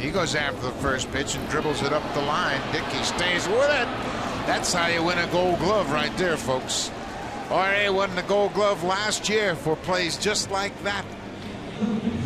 He goes after the first pitch and dribbles it up the line. Dickey stays with it. That's how you win a Gold Glove right there, folks. RA won the Gold Glove last year for plays just like that.